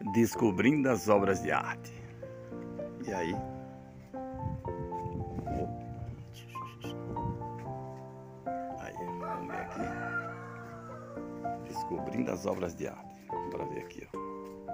Descobrindo as obras de arte. E aí? Aí, vamos ver aqui. Descobrindo as obras de arte. Bora ver aqui, ó.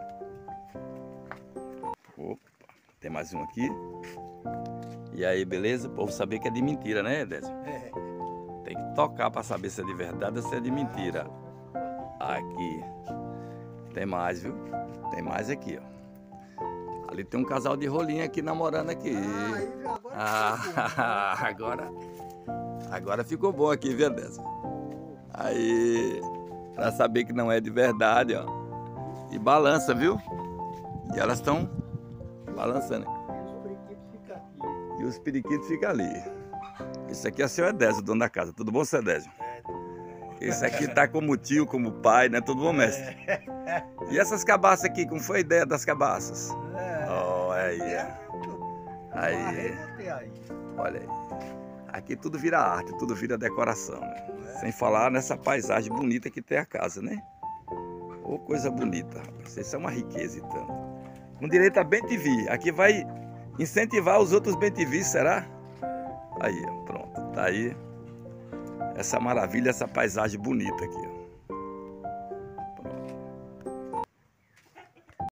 Opa, tem mais um aqui. E aí, beleza? O povo saber que é de mentira, né, Décio? Tem que tocar para saber se é de verdade ou se é de mentira. Aqui. Tem mais, viu? Tem mais aqui, ó. Ali tem um casal de rolinha aqui namorando aqui. Agora ficou bom aqui, viu, Décio? Aí, para saber que não é de verdade, ó. E balança, viu? E elas estão balançando. E os periquitos ficam ali. Esse aqui é o seu Edésio, dono da casa. Tudo bom, seu Edésio? Esse aqui tá como tio, como pai, né? Tudo bom, mestre? E essas cabaças aqui, como foi a ideia das cabaças? Oh, aí. Aí. Olha aí. Aqui tudo vira arte, tudo vira decoração, né? Sem falar nessa paisagem bonita que tem a casa, né? Ô, coisa bonita, rapaz. Isso é uma riqueza e tanto. Com direito a bem TV. Aqui vai incentivar os outros bem TV, será? Aí, pronto. Tá aí essa maravilha, essa paisagem bonita aqui, ó.